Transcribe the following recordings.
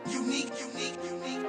Unique, unique, unique,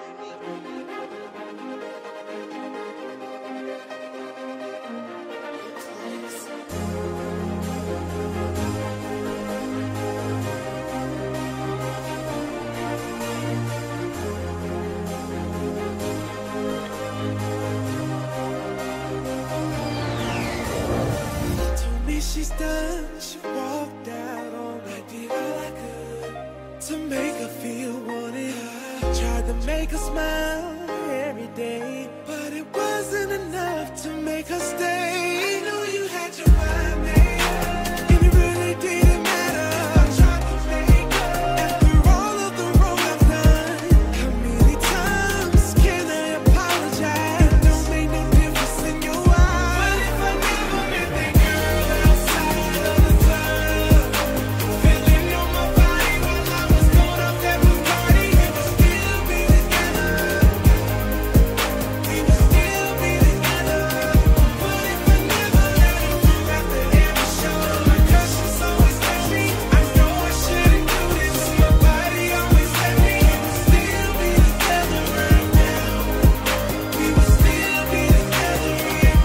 Told me she's done, she walked out on me. I did all I could to make her feel wanted. I tried to make her smile every day, but it wasn't enough to make her stay. I knew you had your mind made up, and it really didn't matter. I tried to make up after all of the wrong I've done. How many times can I apologize? It don't make no difference in your eyes. But if I never met that girl outside of the club, feeling on my body while I was going off that Bacardi, we would still be together. We would still be together. But if I never let her through after every show, my conscience always tells me I know I shouldn't do this. My body always let me. We would still be together right now. We would still be together right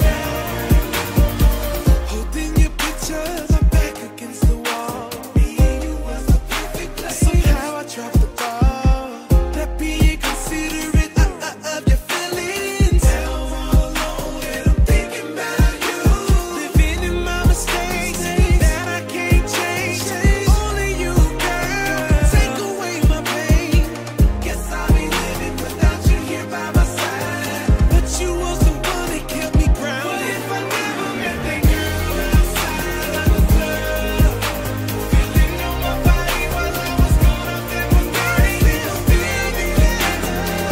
now. Holding your picture, my back against the wall. Me and you was the perfect place. Somehow I dropped the ball. That being considerate of your feelings. Now I'm all alone and I'm thinking about you. Living in my mistakes that I can't change. Only you, girl, take away my pain. Guess I'll be living without you here by my side. But you was the one that kept me grounded. But if I never met that girl outside of the club, feeling on my body while I was going off that Bacardi, we would still be together.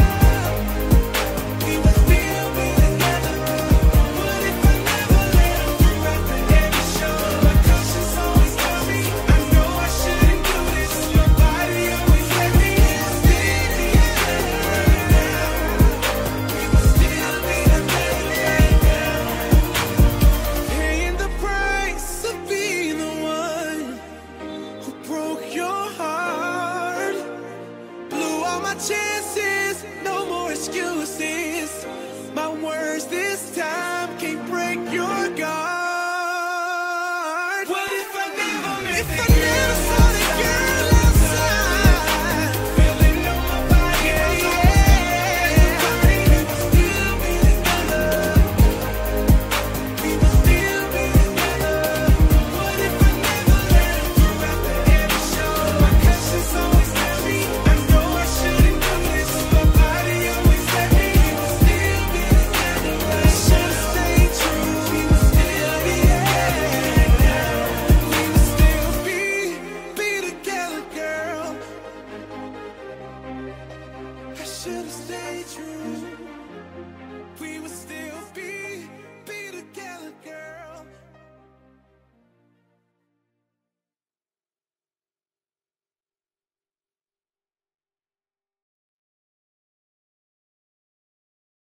We would still be together. But if I never let her through after every show, my conscience always tells me I know I shouldn't do this. My body always let me. We would still be together right now. We would still be together right now. Paying the price of being the one who broke your heart. Blew all my chances, no more excuses. My words this time can't break your guard. What if I never met that